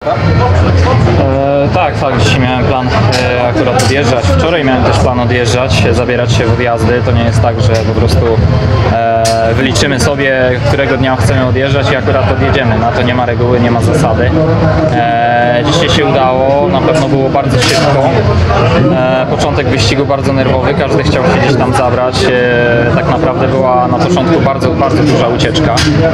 Tak, dzisiaj miałem plan akurat odjeżdżać. Wczoraj miałem też plan odjeżdżać, zabierać się w odjazdy. To nie jest tak, że po prostu wyliczymy sobie, którego dnia chcemy odjeżdżać i akurat odjedziemy. Na to nie ma reguły, nie ma zasady. Dzisiaj się udało, na pewno było bardzo szybko. Początek wyścigu bardzo nerwowy, każdy chciał się gdzieś tam zabrać. Tak naprawdę była na początku bardzo duża ucieczka.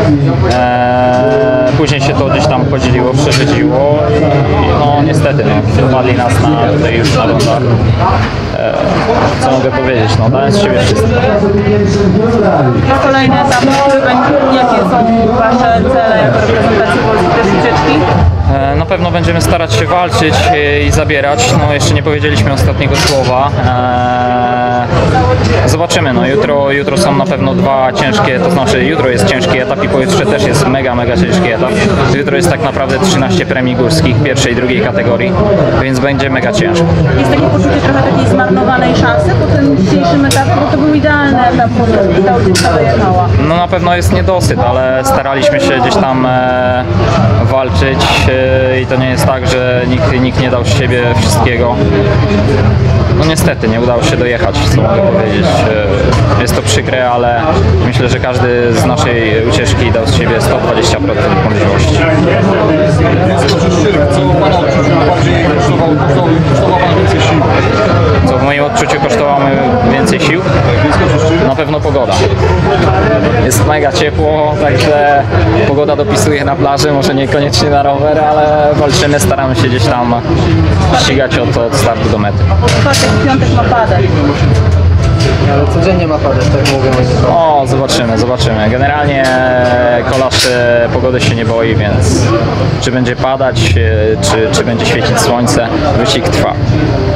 Później się to gdzieś tam podzieliło, przerzedziło i no niestety dopadli nas tutaj już na rundach. Co mogę powiedzieć, no dałem z siebie wszystko. Kolejny etap, jakie są Wasze cele jako reprezentacji Polski też ucieczki? Na pewno będziemy starać się walczyć i zabierać. No jeszcze nie powiedzieliśmy ostatniego słowa. Zobaczymy, no jutro są na pewno dwa ciężkie, to znaczy jutro jest ciężki etap i pojutrze też jest mega ciężki etap. Jutro jest tak naprawdę 13 premii górskich pierwszej i drugiej kategorii, więc będzie mega ciężko. Jest takie poczucie trochę takiej zmarnowanej szansy po tym dzisiejszym etapie, bo to był idealny etap, po którym ta ucieczka dojechała. No na pewno jest niedosyt, ale staraliśmy się gdzieś tam walczyć i to nie jest tak, że nikt nie dał z siebie wszystkiego. No niestety nie udało się dojechać, co mogę powiedzieć. Jest to przykre, ale myślę, że każdy z naszej ucieczki dał z siebie 120% możliwości. Co w moim odczuciu kosztowało więcej sił? Na pewno pogoda. Jest mega ciepło, także pogoda dopisuje na plaży, może niekoniecznie na rower, ale walczymy, staramy się gdzieś tam ścigać od startu do mety. Czwartek i piątek ma padać. Ale codziennie ma padać, tak mówią. O, zobaczymy. Generalnie kolarz pogody się nie boi, więc czy będzie padać, czy będzie świecić słońce, wyścig trwa.